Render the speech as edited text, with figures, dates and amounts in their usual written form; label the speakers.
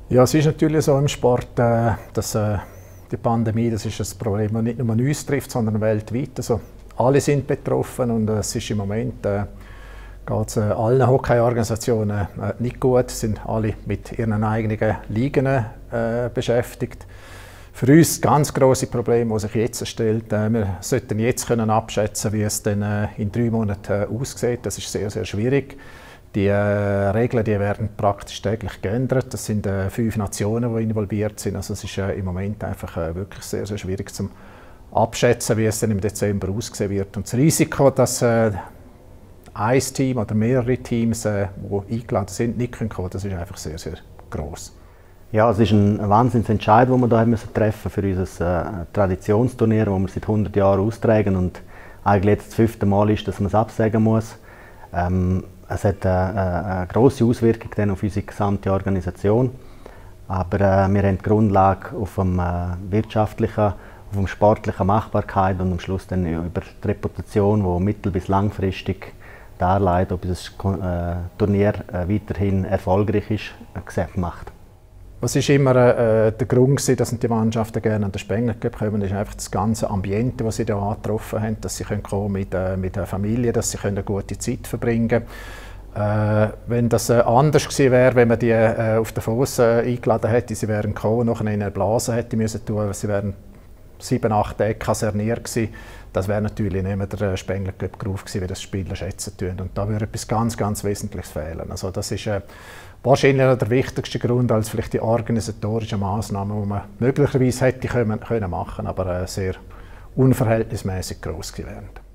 Speaker 1: Ja, es ist natürlich so im Sport, dass die Pandemie, das ist ein Problem, das nicht nur uns trifft, sondern weltweit. Also, alle sind betroffen und es ist im Moment geht allen Hockey-Organisationen nicht gut. Sie sind alle mit ihren eigenen Ligen beschäftigt. Für uns das ganz grosse Problem, das sich jetzt stellt, wir sollten jetzt können abschätzen, wie es dann in 3 Monaten aussieht. Das ist sehr, sehr schwierig. Die Regeln die werden praktisch täglich geändert. Das sind 5 Nationen, die involviert sind. Also es ist im Moment einfach wirklich sehr, sehr schwierig zu abschätzen, wie es dann im Dezember aussehen wird. Und das Risiko, dass ein Team oder mehrere Teams, die eingeladen sind, nicht kommen können, das ist einfach sehr, sehr gross.
Speaker 2: Ja, es ist ein Wahnsinnsentscheid, den wir hier treffen für unser Traditionsturnier, das wir seit 100 Jahren austragen und eigentlich jetzt das 5. Mal ist, dass man es absagen muss. Es hat eine grosse Auswirkung dann auf unsere gesamte Organisation, aber wir haben die Grundlage auf dem wirtschaftlichen, auf dem sportlichen Machbarkeit und am Schluss dann über die Reputation, die mittel- bis langfristig darlegt, ob das Turnier weiterhin erfolgreich ist, macht.
Speaker 1: Was ist immer der Grund, dass die Mannschaften gerne an den Spengler kommen, ist einfach das ganze Ambiente, das sie hier angetroffen haben, dass sie kommen mit der Familie, dass sie eine gute Zeit verbringen können. Wenn das anders gewesen wäre, wenn man die auf den Fuss eingeladen hätte, sie wären gekommen, nachher in eine Blase hätte müssen tun, sie wären 7, 8 Tage kaserniert gewesen. Das wäre natürlich nicht mehr der Spengler Cup Groove gewesen, wie das Spieler schätzen tun. Und da würde etwas ganz, ganz Wesentliches fehlen. Also das ist wahrscheinlich der wichtigste Grund als vielleicht die organisatorischen Massnahmen, die man möglicherweise hätte können machen, aber sehr unverhältnismäßig groß gewesen wären.